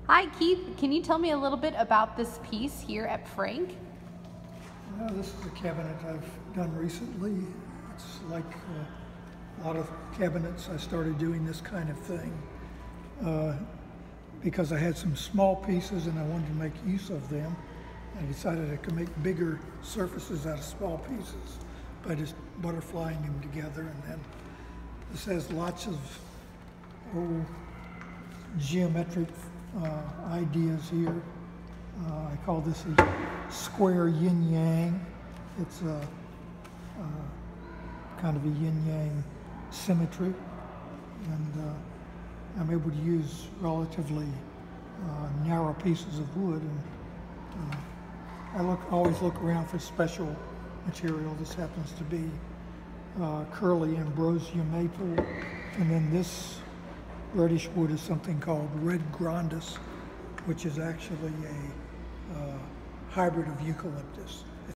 Hi Keith, can you tell me a little bit about this piece here at Frank? This is a cabinet I've done recently. It's like a lot of cabinets. I started doing this kind of thing because I had some small pieces and I wanted to make use of them. I decided I could make bigger surfaces out of small pieces by just butterflying them together. And then this has lots of geometric ideas here. I call this a square yin-yang. It's a kind of a yin-yang symmetry, and I'm able to use relatively narrow pieces of wood. And I always look around for special material. This happens to be curly ambrosia maple, and then this reddish wood is something called red grandis, which is actually a hybrid of eucalyptus.